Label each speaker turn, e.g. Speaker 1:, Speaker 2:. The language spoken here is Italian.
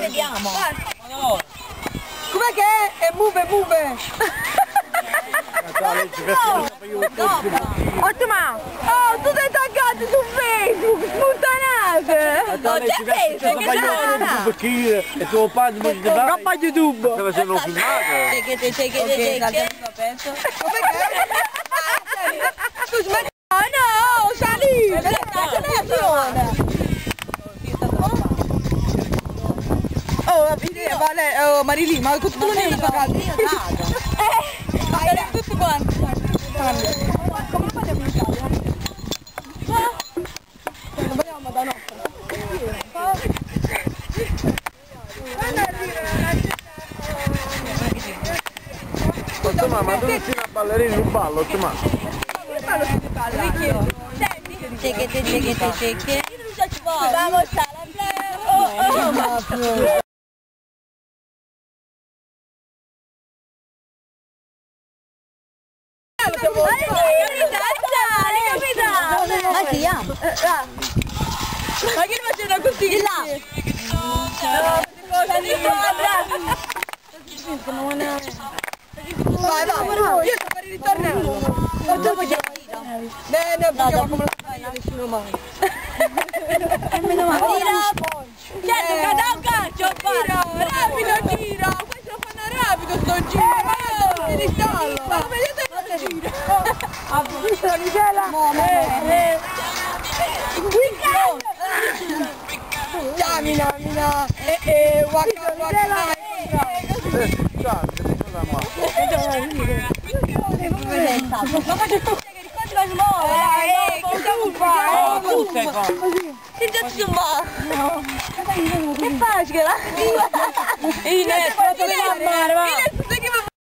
Speaker 1: vediamo.
Speaker 2: Com'è che è? È move. Ottimo! Oh, tu sei taggato su Facebook, sputtanate!
Speaker 1: Non c'è Facebook,
Speaker 3: Perché e tuo padre non ti va?
Speaker 2: Troppo YouTube!
Speaker 3: Dove sono filmato?
Speaker 2: Scusa, ma no, salì! Oh, Marilì, ma tu non hai pagato? Io vado! Tutti quanti! Come parliamo in Italia? Andiamo da notte!
Speaker 3: Ma tu non sei una ballerina in un ballo, ma
Speaker 2: Che ballo si balla?
Speaker 1: Cecche.
Speaker 2: Vamos a la
Speaker 1: Ma chi ha?
Speaker 2: Ma che facendo così? Di là! Vai, io sto per il ritorno! Dopo già ne abbiamo come la nessuno mai! Certo, cade un calcio! Rapido! Questo lo fanno rapido sto giro! Ma io sto di stallo! Ma vedete il giro? Ha visto la misela? Mina! Waka! Che facile?